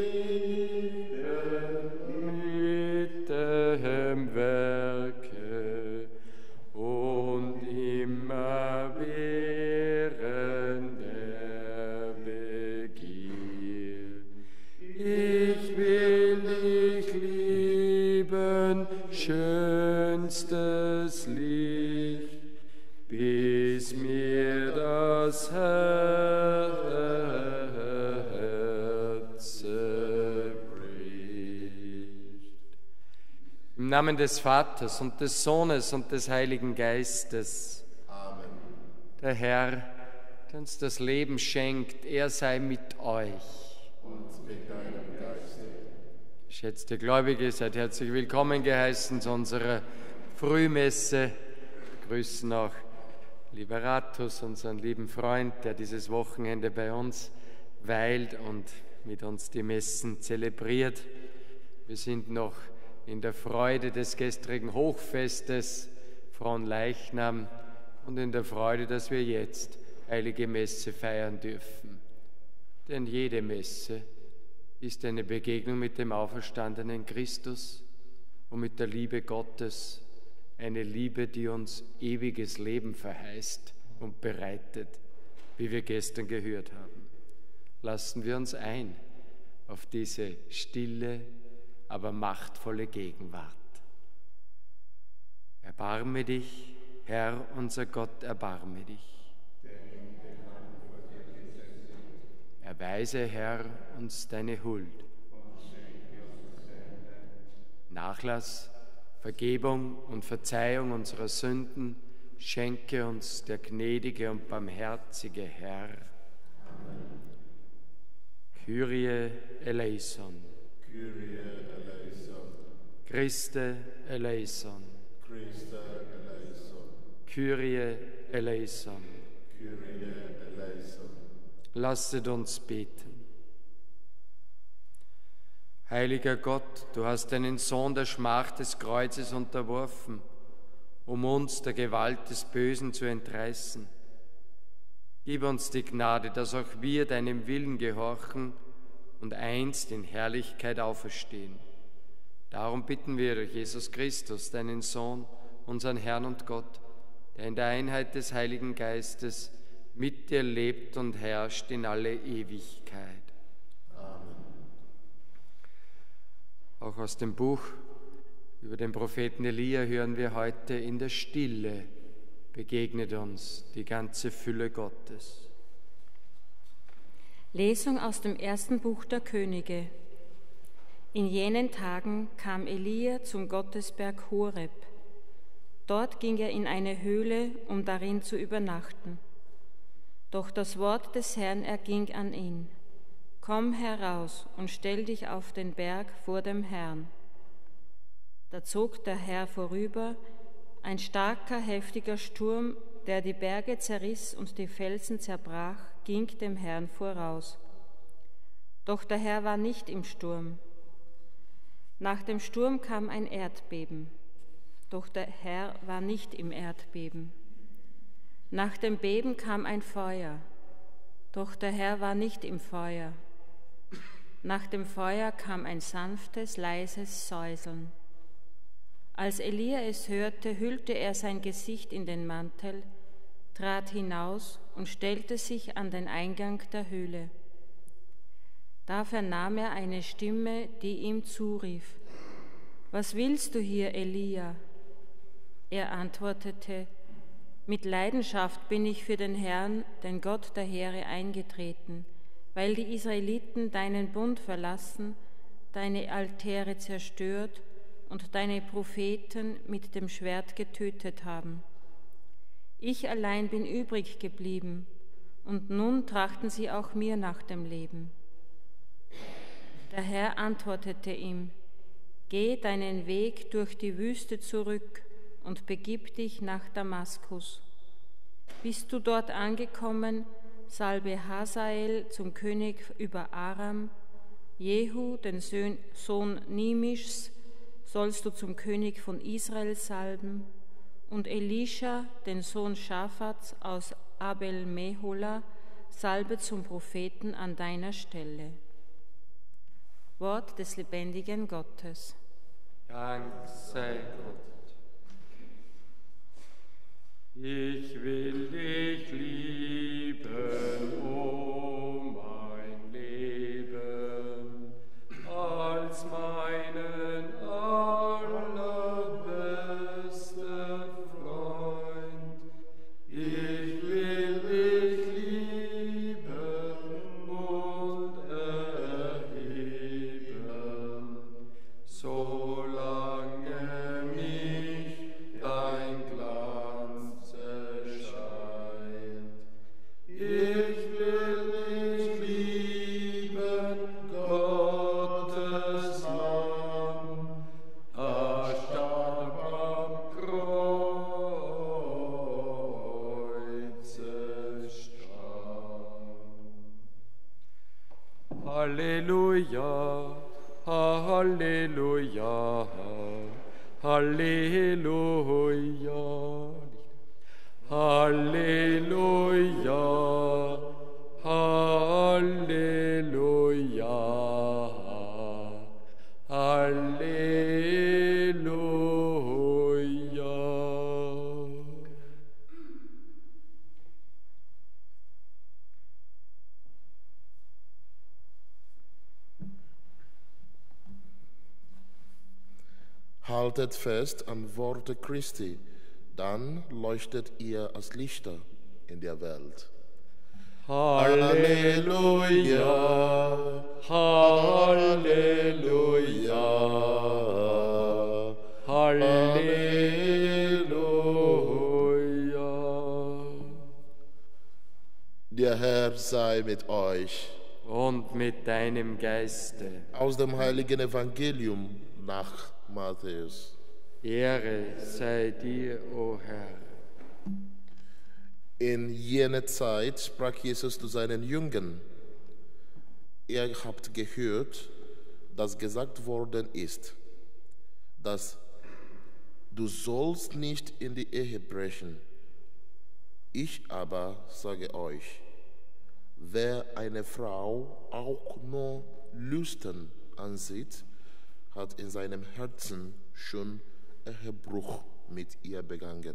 mit dem Werke und immer während der Begier. Ich will dich lieben, schönstes Licht, bis mir das Herz bricht. Im Namen des Vaters und des Sohnes und des Heiligen Geistes. Amen. Der Herr, der uns das Leben schenkt, er sei mit euch. Und mit deinem Geiste. Geschätzte Gläubige, seid herzlich willkommen geheißen zu unserer Frühmesse. Wir grüßen auch Liberatus, unseren lieben Freund, der dieses Wochenende bei uns weilt und mit uns die Messen zelebriert. Wir sind noch in der Freude des gestrigen Hochfestes, Fronleichnam, und in der Freude, dass wir jetzt Heilige Messe feiern dürfen. Denn jede Messe ist eine Begegnung mit dem auferstandenen Christus und mit der Liebe Gottes, eine Liebe, die uns ewiges Leben verheißt und bereitet, wie wir gestern gehört haben. Lassen wir uns ein auf diese stille, aber machtvolle Gegenwart. Erbarme dich, Herr, unser Gott, erbarme dich. Erweise, Herr, uns deine Huld. Nachlass, Vergebung und Verzeihung unserer Sünden schenke uns der gnädige und barmherzige Herr. Amen. Kyrie eleison. Kyrie eleison. Christe eleison. Christe eleison. Kyrie eleison. Kyrie eleison. Lasset uns beten. Heiliger Gott, du hast deinen Sohn der Schmach des Kreuzes unterworfen, um uns der Gewalt des Bösen zu entreißen. Gib uns die Gnade, dass auch wir deinem Willen gehorchen und einst in Herrlichkeit auferstehen. Darum bitten wir durch Jesus Christus, deinen Sohn, unseren Herrn und Gott, der in der Einheit des Heiligen Geistes mit dir lebt und herrscht in alle Ewigkeit. Amen. Auch aus dem Buch über den Propheten Elia hören wir heute: In der Stille begegnet uns die ganze Fülle Gottes. Lesung aus dem ersten Buch der Könige. In jenen Tagen kam Elia zum Gottesberg Horeb. Dort ging er in eine Höhle, um darin zu übernachten. Doch das Wort des Herrn erging an ihn: Komm heraus und stell dich auf den Berg vor dem Herrn. Da zog der Herr vorüber, ein starker, heftiger Sturm, der die Berge zerriss und die Felsen zerbrach, ging dem Herrn voraus. Doch der Herr war nicht im Sturm. Nach dem Sturm kam ein Erdbeben, doch der Herr war nicht im Erdbeben. Nach dem Beben kam ein Feuer, doch der Herr war nicht im Feuer. Nach dem Feuer kam ein sanftes, leises Säuseln. Als Elia es hörte, hüllte er sein Gesicht in den Mantel, trat hinaus und stellte sich an den Eingang der Höhle. Da vernahm er eine Stimme, die ihm zurief: Was willst du hier, Elia? Er antwortete: Mit Leidenschaft bin ich für den Herrn, den Gott der Heere, eingetreten, weil die Israeliten deinen Bund verlassen, deine Altäre zerstört und deine Propheten mit dem Schwert getötet haben. Ich allein bin übrig geblieben, und nun trachten sie auch mir nach dem Leben. Der Herr antwortete ihm: Geh deinen Weg durch die Wüste zurück und begib dich nach Damaskus. Bist du dort angekommen, salbe Hazael zum König über Aram, Jehu, den Sohn Nimischs, sollst du zum König von Israel salben, und Elisha, den Sohn Schaphats aus Abel-Mehola, salbe zum Propheten an deiner Stelle. Wort des lebendigen Gottes. Dank sei Gott. Ich will dich lieben, o mein Leben, als meinen allerbesten Freund. Ich will dich lieben und erheben, solange mich dein Glanz erscheint. Ich will dich lieben, Gottes Lamm, er starb am Kreuze starb. Halleluja, Halleluja, Halleluja, Halleluja, Halleluja, Halleluja. Haltet fest an Worte Christi, dann leuchtet ihr als Lichter in der Welt. Halleluja, Halleluja, Halleluja. Der Herr sei mit euch. Und mit deinem Geiste. Aus dem heiligen Evangelium nach Matthäus. Ehre sei dir, o Herr. In jener Zeit sprach Jesus zu seinen Jüngern: Ihr habt gehört, dass gesagt worden ist, dass du sollst nicht in die Ehe brechen. Ich aber sage euch, wer eine Frau auch nur lüstern ansieht, hat in seinem Herzen schon Ehebruch mit ihr begangen.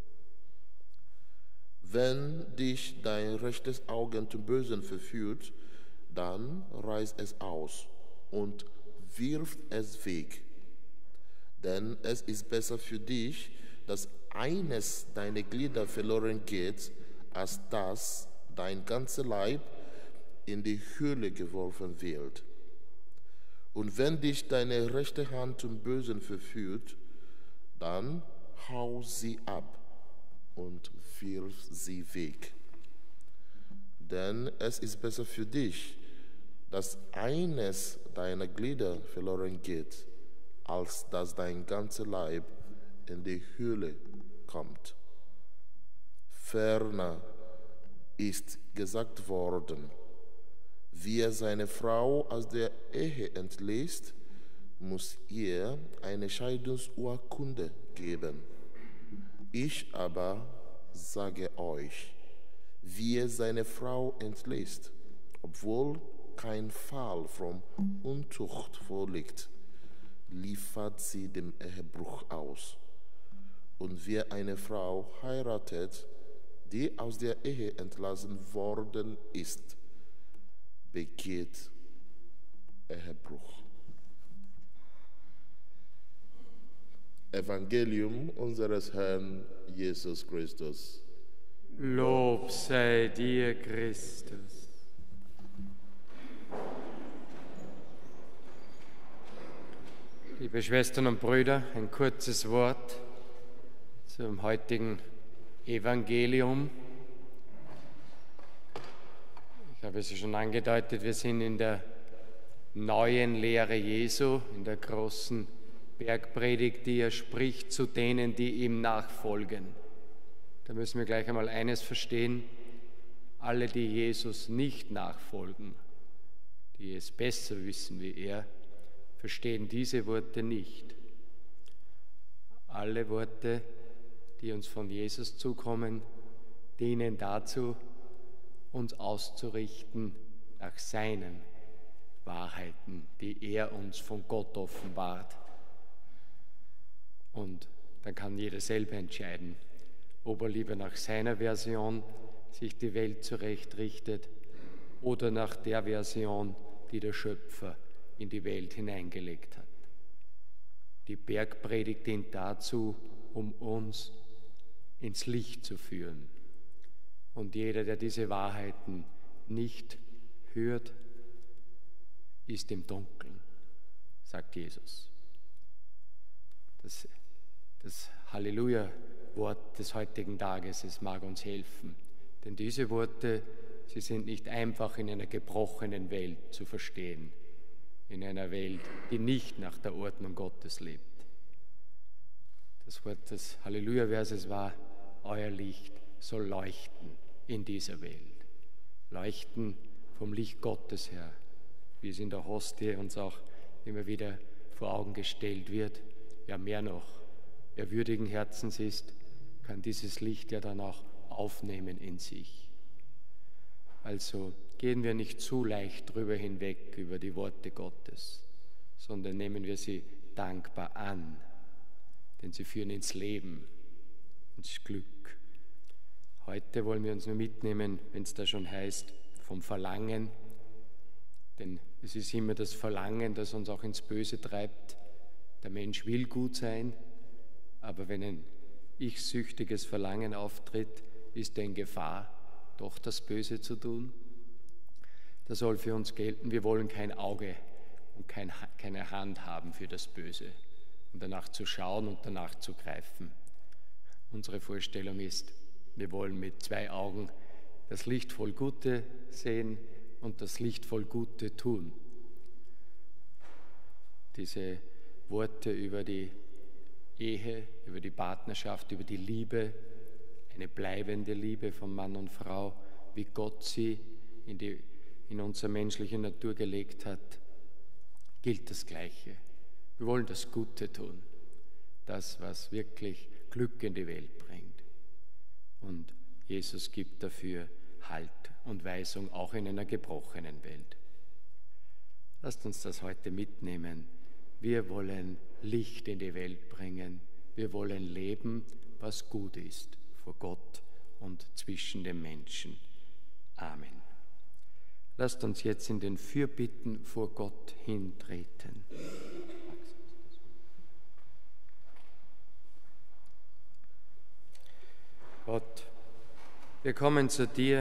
Wenn dich dein rechtes Auge zum Bösen verführt, dann reiß es aus und wirf es weg. Denn es ist besser für dich, dass eines deiner Glieder verloren geht, als dass dein ganzer Leib in die Hölle geworfen wird. Und wenn dich deine rechte Hand zum Bösen verführt, dann hau sie ab und wirf sie weg. Denn es ist besser für dich, dass eines deiner Glieder verloren geht, als dass dein ganzer Leib in die Hölle kommt. Ferner ist gesagt worden: Wer seine Frau aus der Ehe entlässt, muss ihr eine Scheidungsurkunde geben. Ich aber sage euch, wer seine Frau entlässt, obwohl kein Fall von Unzucht vorliegt, liefert sie dem Ehebruch aus. Und wer eine Frau heiratet, die aus der Ehe entlassen worden ist, begeht Ehebruch. Evangelium unseres Herrn Jesus Christus. Lob sei dir, Christus. Liebe Schwestern und Brüder, ein kurzes Wort zum heutigen Evangelium. Ich habe es schon angedeutet, wir sind in der neuen Lehre Jesu, in der großen Bergpredigt, die er spricht zu denen, die ihm nachfolgen. Da müssen wir gleich einmal eines verstehen: Alle, die Jesus nicht nachfolgen, die es besser wissen wie er, verstehen diese Worte nicht. Alle Worte, die uns von Jesus zukommen, dienen dazu, uns auszurichten nach seinen Wahrheiten, die er uns von Gott offenbart. Und dann kann jeder selber entscheiden, ob er lieber nach seiner Version sich die Welt zurechtrichtet oder nach der Version, die der Schöpfer in die Welt hineingelegt hat. Die Bergpredigt dient dazu, um uns ins Licht zu führen. Und jeder, der diese Wahrheiten nicht hört, ist im Dunkeln, sagt Jesus. Das Halleluja-Wort des heutigen Tages, es mag uns helfen. Denn diese Worte, sie sind nicht einfach in einer gebrochenen Welt zu verstehen, in einer Welt, die nicht nach der Ordnung Gottes lebt. Das Wort des Halleluja-Verses war, euer Licht soll leuchten in dieser Welt. Leuchten vom Licht Gottes her, wie es in der Hostie uns auch immer wieder vor Augen gestellt wird. Ja, mehr noch, wer würdigen Herzens ist, kann dieses Licht ja dann auch aufnehmen in sich. Also gehen wir nicht zu leicht drüber hinweg über die Worte Gottes, sondern nehmen wir sie dankbar an, denn sie führen ins Leben, ins Glück. Heute wollen wir uns nur mitnehmen, wenn es da schon heißt, vom Verlangen, denn es ist immer das Verlangen, das uns auch ins Böse treibt. Der Mensch will gut sein, aber wenn ein ich-süchtiges Verlangen auftritt, ist er in Gefahr, doch das Böse zu tun. Das soll für uns gelten, wir wollen kein Auge und keine Hand haben für das Böse, um danach zu schauen und danach zu greifen. Unsere Vorstellung ist, wir wollen mit 2 Augen das lichtvoll Gute sehen und das lichtvoll Gute tun. Diese Worte über die Ehe, über die Partnerschaft, über die Liebe, eine bleibende Liebe von Mann und Frau, wie Gott sie in unsere menschliche Natur gelegt hat, gilt das Gleiche. Wir wollen das Gute tun, das, was wirklich Glück in die Welt bringt. Und Jesus gibt dafür Halt und Weisung, auch in einer gebrochenen Welt. Lasst uns das heute mitnehmen. Wir wollen Licht in die Welt bringen. Wir wollen leben, was gut ist, vor Gott und zwischen den Menschen. Amen. Lasst uns jetzt in den Fürbitten vor Gott hintreten. Gott, wir kommen zu dir.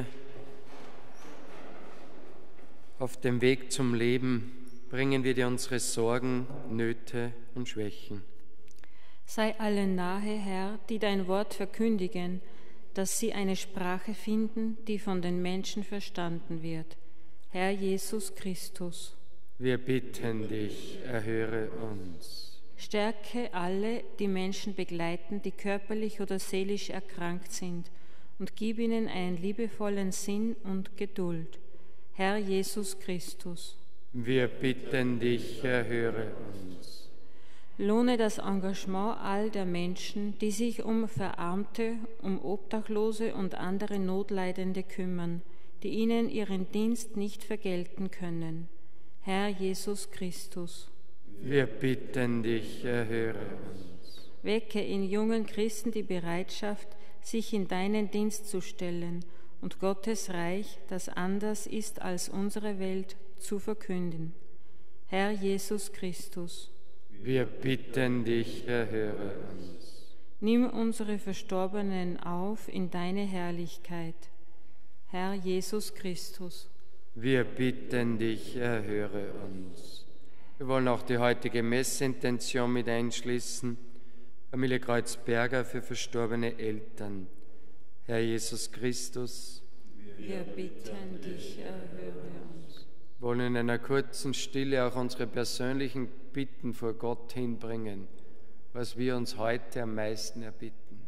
Auf dem Weg zum Leben bringen wir dir unsere Sorgen, Nöte und Schwächen. Sei allen nahe, Herr, die dein Wort verkündigen, dass sie eine Sprache finden, die von den Menschen verstanden wird. Herr Jesus Christus. Wir bitten dich, erhöre uns. Stärke alle, die Menschen begleiten, die körperlich oder seelisch erkrankt sind, und gib ihnen einen liebevollen Sinn und Geduld. Herr Jesus Christus. Wir bitten dich, erhöre uns. Lohne das Engagement all der Menschen, die sich um Verarmte, um Obdachlose und andere Notleidende kümmern, die ihnen ihren Dienst nicht vergelten können. Herr Jesus Christus. Wir bitten dich, erhöre uns. Wecke in jungen Christen die Bereitschaft, sich in deinen Dienst zu stellen und Gottes Reich, das anders ist als unsere Welt, zu verkünden. Herr Jesus Christus. Wir bitten dich, erhöre uns. Nimm unsere Verstorbenen auf in deine Herrlichkeit. Herr Jesus Christus. Wir bitten dich, erhöre uns. Wir wollen auch die heutige Messintention mit einschließen. Familie Kreuzberger für verstorbene Eltern. Herr Jesus Christus. Wir bitten dich, erhöre uns. Wir wollen in einer kurzen Stille auch unsere persönlichen Bitten vor Gott hinbringen, was wir uns heute am meisten erbitten.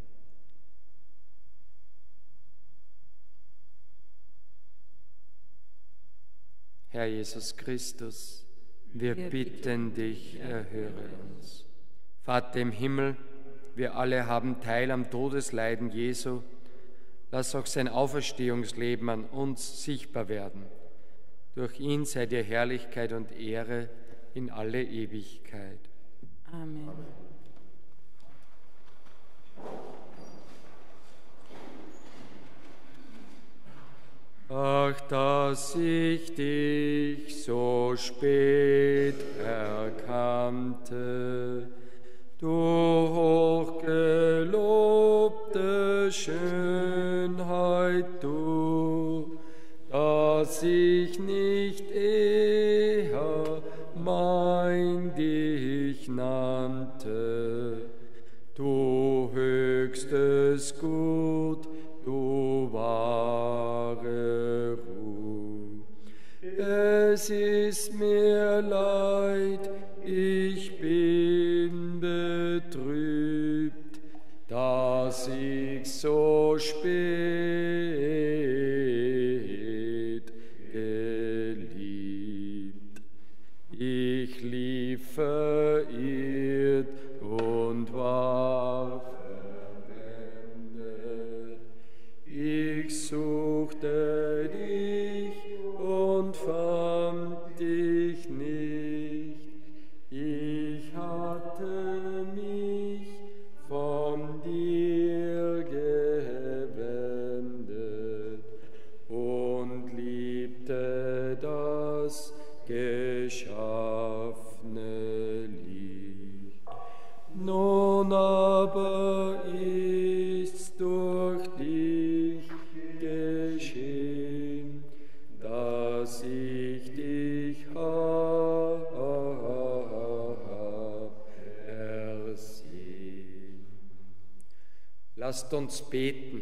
Herr Jesus Christus, wir bitten dich, erhöre uns. Vater im Himmel, wir alle haben Teil am Todesleiden Jesu. Lass auch sein Auferstehungsleben an uns sichtbar werden. Durch ihn sei dir Herrlichkeit und Ehre in alle Ewigkeit. Amen. Ach, dass ich dich so spät erkannte, du hochgelobte Schönheit, du, dass ich nicht eher mein dich nannte, du höchstes Gut, du wahre Ruhe. Es ist mir leid, ich bin betrübt, dass ich so spät geliebt. Ich lief verirrt und war verwendet. Ich suchte dich und fand dich nicht. Ich hatte mich von dir gewendet und liebte das geschaffene Licht. Nun aber ist's durch dich geschehen, dass ich dich hab ersehen. Lasst uns beten.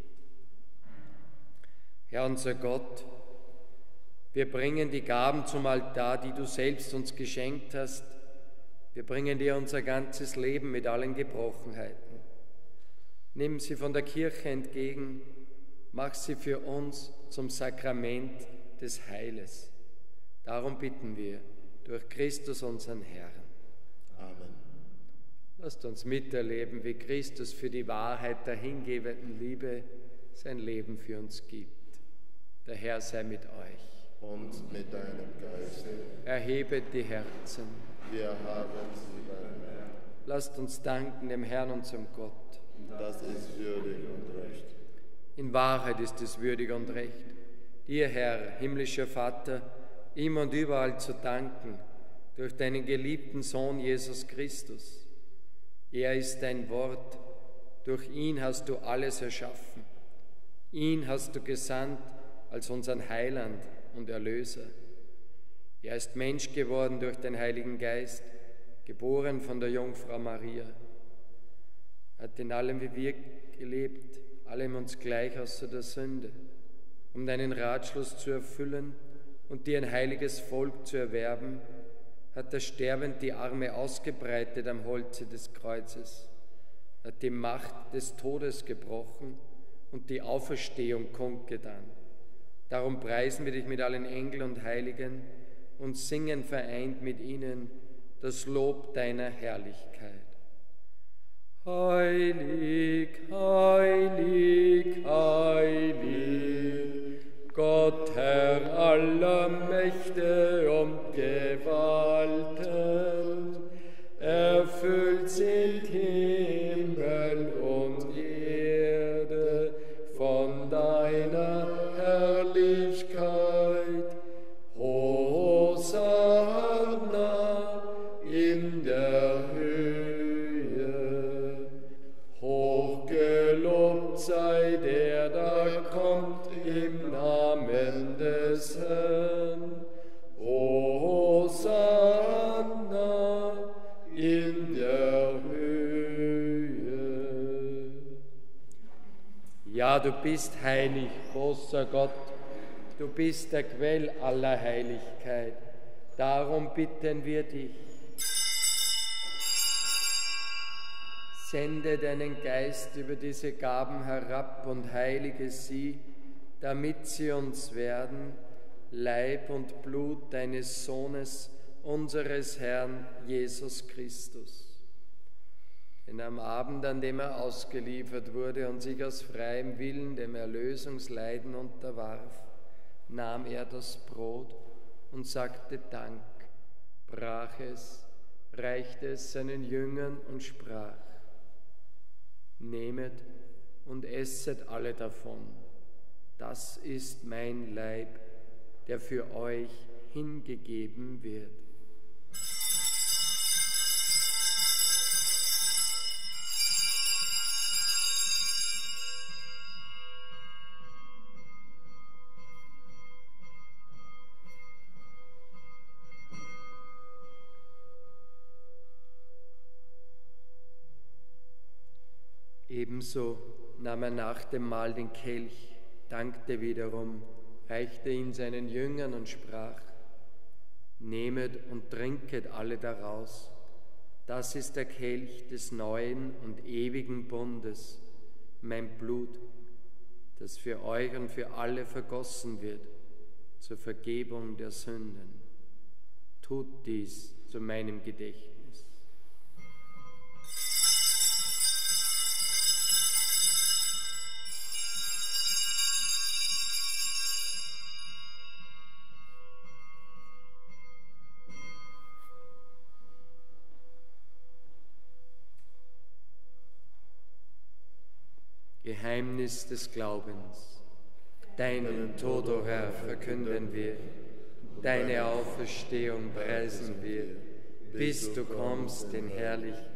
Herr unser Gott, wir bringen die Gaben zum Altar, die du selbst uns geschenkt hast. Wir bringen dir unser ganzes Leben mit allen Gebrochenheiten. Nimm sie von der Kirche entgegen, mach sie für uns zum Sakrament des Heiles. Darum bitten wir durch Christus unseren Herrn. Amen. Lasst uns miterleben, wie Christus für die Wahrheit der hingebenden Liebe sein Leben für uns gibt. Der Herr sei mit euch. Und mit deinem Geiste. Erhebet die Herzen. Wir haben sie beim Herrn. Lasst uns danken dem Herrn, unserem Gott. Das ist würdig und recht. In Wahrheit ist es würdig und recht, dir, Herr, himmlischer Vater, immer und überall zu danken, durch deinen geliebten Sohn Jesus Christus. Er ist dein Wort, durch ihn hast du alles erschaffen. Ihn hast du gesandt als unseren Heiland und Erlöser. Er ist Mensch geworden durch den Heiligen Geist, geboren von der Jungfrau Maria. Hat in allem wie wir gelebt, allem uns gleich außer der Sünde, um deinen Ratschluss zu erfüllen und dir ein heiliges Volk zu erwerben, hat er sterbend die Arme ausgebreitet am Holze des Kreuzes, hat die Macht des Todes gebrochen und die Auferstehung kundgetan. Darum preisen wir dich mit allen Engeln und Heiligen und singen vereint mit ihnen das Lob deiner Herrlichkeit. Heilig, heilig, heilig, Gott, Herr aller Mächte und Gewalten, erfüllt sind Himmel und Erde von deiner Herrlichkeit. Hosanna in der Höhe. Hochgelobt sei der, da kommt im Namen des Herrn. Hosanna in der Höhe. Ja, du bist heilig, großer Gott. Du bist der Quell aller Heiligkeit. Darum bitten wir dich. Sende deinen Geist über diese Gaben herab und heilige sie, damit sie uns werden, Leib und Blut deines Sohnes, unseres Herrn Jesus Christus. Denn am Abend, an dem er ausgeliefert wurde und sich aus freiem Willen dem Erlösungsleiden unterwarf, nahm er das Brot und sagte Dank, brach es, reichte es seinen Jüngern und sprach: Nehmet und esset alle davon. Das ist mein Leib, der für euch hingegeben wird. Ebenso nahm er nach dem Mahl den Kelch, dankte wiederum, reichte ihn seinen Jüngern und sprach: Nehmet und trinket alle daraus. Das ist der Kelch des neuen und ewigen Bundes, mein Blut, das für euch und für alle vergossen wird, zur Vergebung der Sünden. Tut dies zu meinem Gedächtnis. Geheimnis des Glaubens. Deinen Tod, o Herr, verkünden wir, deine Auferstehung preisen wir, bis du kommst in Herrlichkeit.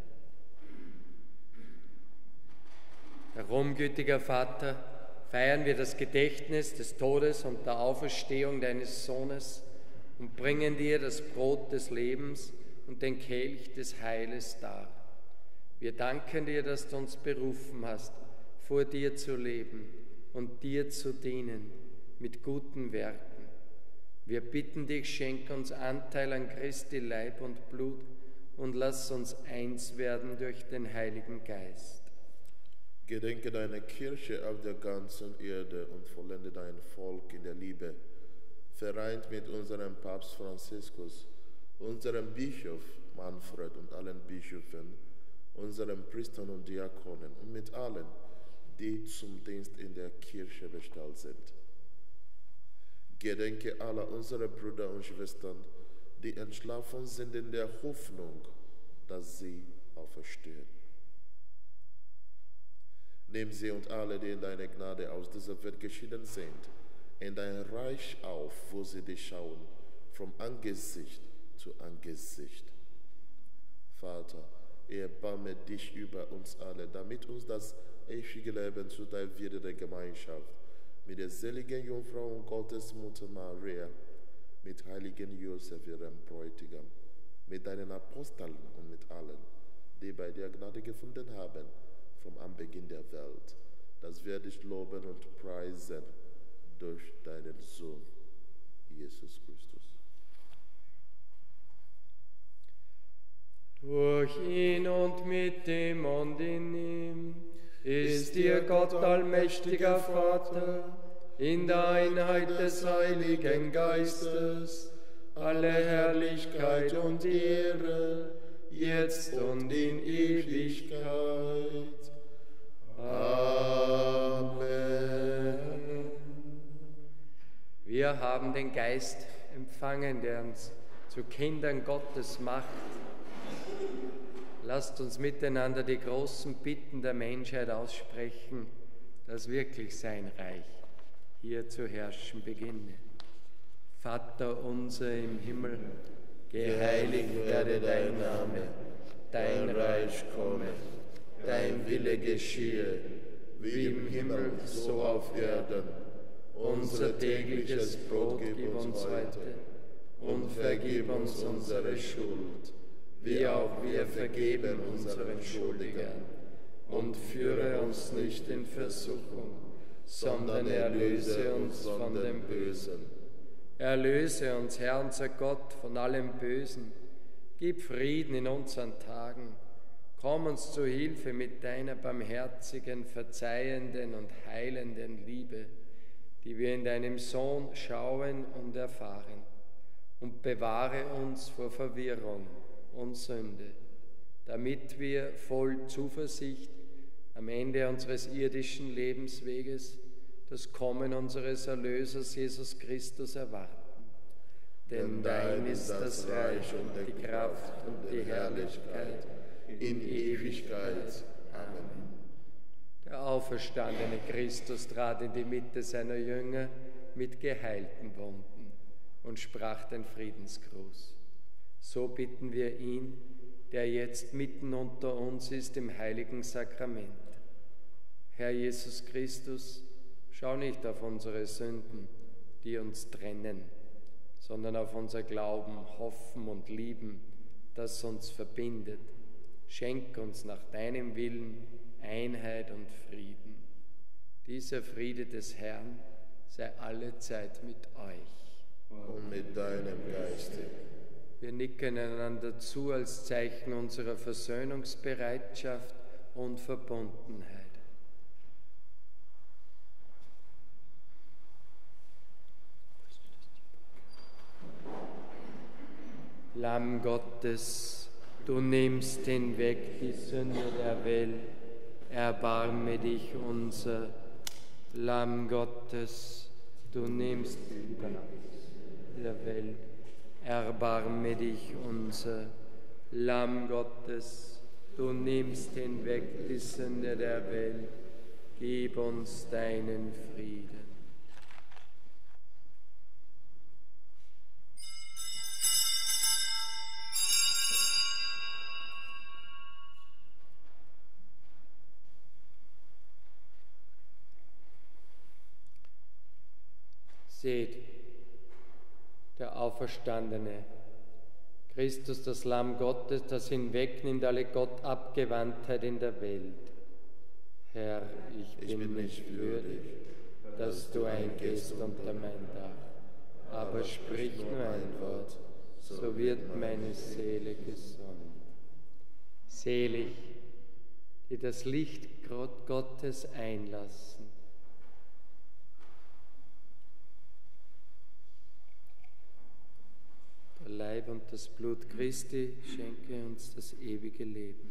Darum, gütiger Vater, feiern wir das Gedächtnis des Todes und der Auferstehung deines Sohnes und bringen dir das Brot des Lebens und den Kelch des Heiles dar. Wir danken dir, dass du uns berufen hast, vor dir zu leben und dir zu dienen mit guten Werken. Wir bitten dich, schenk uns Anteil an Christi Leib und Blut und lass uns eins werden durch den Heiligen Geist. Gedenke deiner Kirche auf der ganzen Erde und vollende dein Volk in der Liebe, vereint mit unserem Papst Franziskus, unserem Bischof Manfred und allen Bischöfen, unseren Priestern und Diakonen und mit allen, die zum Dienst in der Kirche bestellt sind. Gedenke aller unserer Brüder und Schwestern, die entschlafen sind in der Hoffnung, dass sie auferstehen. Nimm sie und alle, die in deiner Gnade aus dieser Welt geschieden sind, in dein Reich auf, wo sie dich schauen, vom Angesicht zu Angesicht. Vater, erbarme dich über uns alle, damit uns das ewige Leben zu deiner der Gemeinschaft mit der seligen Jungfrau und Gottesmutter Maria, mit heiligen Josef, ihrem Bräutigam, mit deinen Aposteln und mit allen, die bei dir Gnade gefunden haben, vom Anbeginn der Welt, dass wir dich loben und preisen durch deinen Sohn, Jesus Christus. Durch ihn und mit dem und in ihm ist dir Gott allmächtiger Vater, in der Einheit des Heiligen Geistes, alle Herrlichkeit und Ehre, jetzt und in Ewigkeit. Amen. Wir haben den Geist empfangen, der uns zu Kindern Gottes macht. Lasst uns miteinander die großen Bitten der Menschheit aussprechen, dass wirklich sein Reich hier zu herrschen beginne. Vater unser im Himmel, geheiligt werde dein Name, dein Reich komme, dein Wille geschehe, wie im Himmel, so auf Erden. Unser tägliches Brot gib uns heute und vergib uns unsere Schuld, wie auch wir vergeben unseren Schuldigern. Und führe uns nicht in Versuchung, sondern erlöse uns von dem Bösen. Erlöse uns, Herr unser Gott, von allem Bösen. Gib Frieden in unseren Tagen. Komm uns zu Hilfe mit deiner barmherzigen, verzeihenden und heilenden Liebe, die wir in deinem Sohn schauen und erfahren. Und bewahre uns vor Verwirrung und Sünde, damit wir voll Zuversicht am Ende unseres irdischen Lebensweges das Kommen unseres Erlösers Jesus Christus erwarten. Denn dein ist das Reich und die Kraft und die Herrlichkeit in Ewigkeit. Amen. Der auferstandene Christus trat in die Mitte seiner Jünger mit geheilten Wunden und sprach den Friedensgruß. So bitten wir ihn, der jetzt mitten unter uns ist im heiligen Sakrament. Herr Jesus Christus, schau nicht auf unsere Sünden, die uns trennen, sondern auf unser Glauben, Hoffen und Lieben, das uns verbindet. Schenk uns nach deinem Willen Einheit und Frieden. Dieser Friede des Herrn sei alle Zeit mit euch. Und mit deinem Geiste. Wir nicken einander zu als Zeichen unserer Versöhnungsbereitschaft und Verbundenheit. Lamm Gottes, du nimmst hinweg die Sünde der Welt, erbarme dich unser. Lamm Gottes, du nimmst die Sünde der Welt, erbarme dich unser. Lamm Gottes, du nimmst hinweg die Sünde der Welt, gib uns deinen Frieden. Seht, der Auferstandene, Christus, das Lamm Gottes, das hinwegnimmt alle Gottabgewandtheit in der Welt. Herr, ich bin nicht würdig, dass du eingehst unter mein Dach, aber sprich nur ein Wort, so wird meine Seele gesund. Selig, die das Licht Gottes einlassen. Der Leib und das Blut Christi schenke uns das ewige Leben.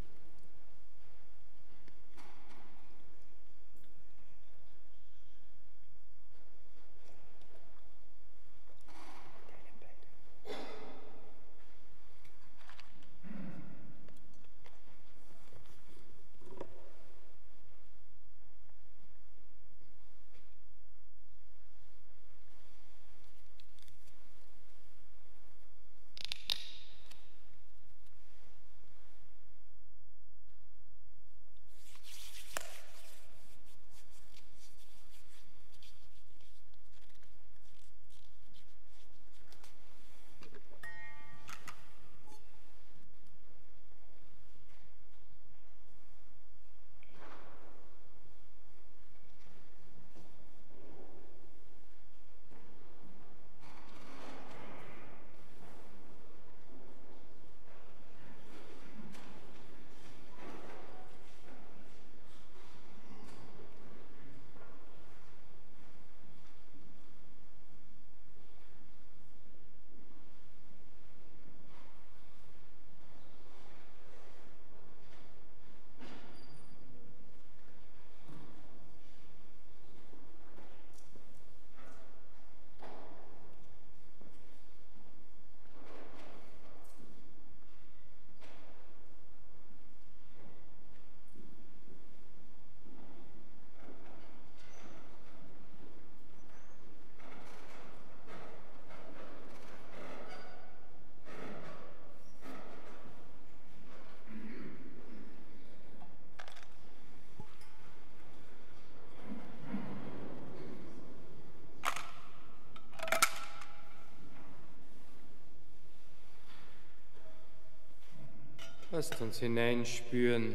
Lasst uns hineinspüren,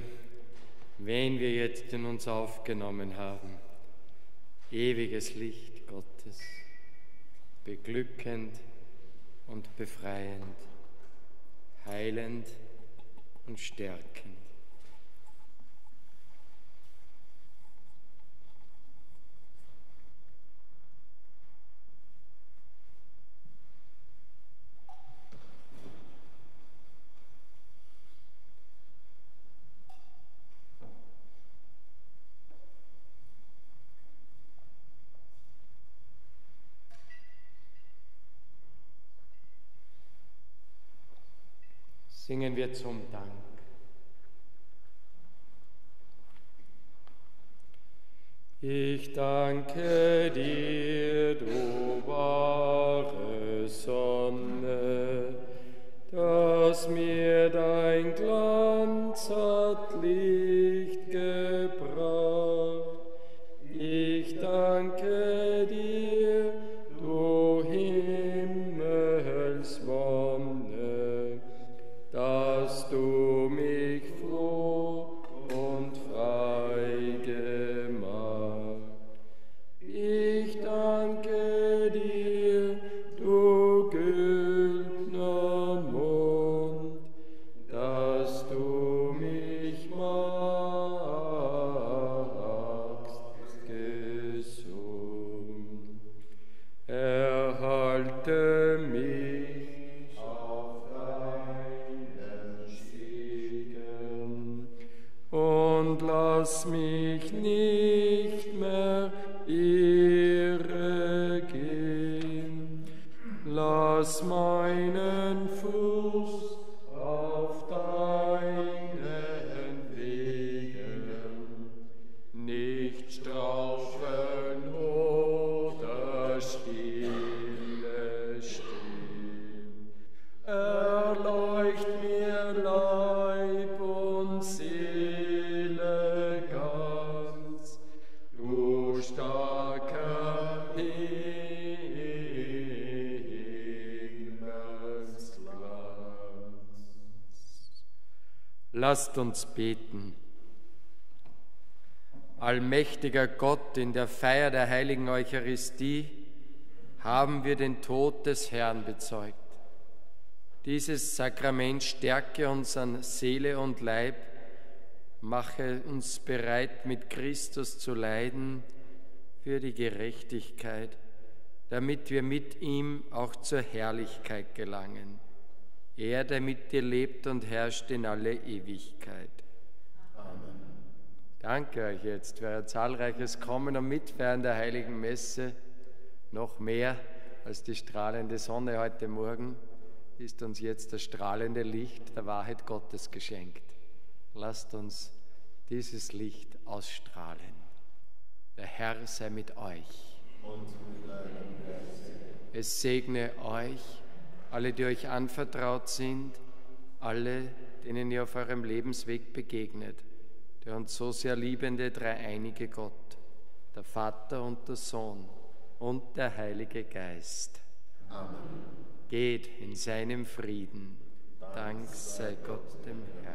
wen wir jetzt in uns aufgenommen haben. Ewiges Licht Gottes, beglückend und befreiend, heilend und stärkend. Singen wir zum Dank. Ich danke dir, du wahre Sonne, dass mir dein Glanz hat Licht gebracht. Ich danke dir, du Himmelswonne, dass du mich froh und frei gemacht. Ich danke dir, du güldner Mond, dass du mich machst gesund. Erhalte mich auf deinen Segen und lass mich nicht mehr irre gehen. Lass meinen Fuß auf deinen Wegen nicht straucheln oder stille stehen. Erleucht mir Leib und Seele ganz, du starker Himmelsglanz. Lasst uns beten. Allmächtiger Gott, in der Feier der heiligen Eucharistie haben wir den Tod des Herrn bezeugt. Dieses Sakrament stärke uns an Seele und Leib, mache uns bereit, mit Christus zu leiden für die Gerechtigkeit, damit wir mit ihm auch zur Herrlichkeit gelangen. Er, der mit dir lebt und herrscht in alle Ewigkeit. Amen. Danke euch jetzt für euer zahlreiches Kommen und Mitfeiern der Heiligen Messe. Noch mehr als die strahlende Sonne heute Morgen ist uns jetzt das strahlende Licht der Wahrheit Gottes geschenkt. Lasst uns dieses Licht ausstrahlen. Der Herr sei mit euch. Und mit deinem Geist. Es segne euch, alle, die euch anvertraut sind, alle, denen ihr auf eurem Lebensweg begegnet, der uns so sehr liebende dreieinige Gott, der Vater und der Sohn und der Heilige Geist. Amen. Geht in seinem Frieden. Dank sei Gott dem Herrn.